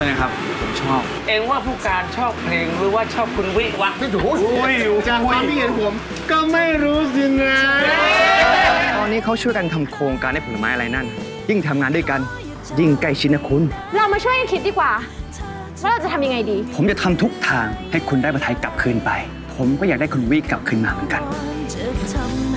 นะครับผมชอบเองว่าผู้การชอบเพลงหรือว่าชอบคุณวิวะไม่ถูกจากความที่เห็นผมก็ไม่รู้สินะตอนนี้เขาช่วยกันทำโครงการให้ผลไม้อะไรนั่นยิ่งทำงานด้วยกันยิ่งใกล้ชิดนะคุณเรามาช่วยกันคิดดีกว่าว่าเราจะทำยังไงดีผมจะทำทุกทางให้คุณได้ประทัยกลับคืนไปผมก็อยากได้คุณวิกลับคืนมาเหมือนกัน